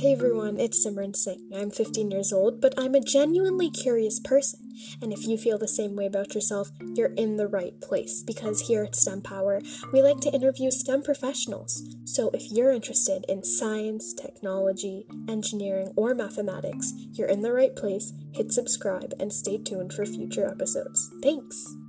Hey everyone, it's Simran Singh. I'm 15 years old, but I'm a genuinely curious person. And if you feel the same way about yourself, you're in the right place, because here at STEMPOWER, we like to interview STEM professionals. So if you're interested in science, technology, engineering, or mathematics, you're in the right place. Hit subscribe and stay tuned for future episodes. Thanks!